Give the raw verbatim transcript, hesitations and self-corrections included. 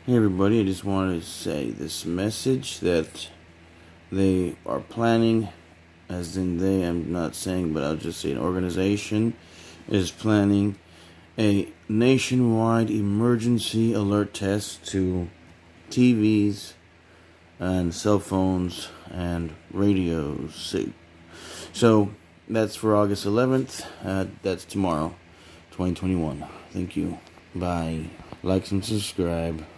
Hey everybody, I just wanted to say this message that they are planning, as in they, I'm not saying, but I'll just say an organization is planning a nationwide emergency alert test to T Vs and cell phones and radios. So that's for August eleventh. Uh, that's tomorrow, twenty twenty-one. Thank you. Bye. Like and subscribe.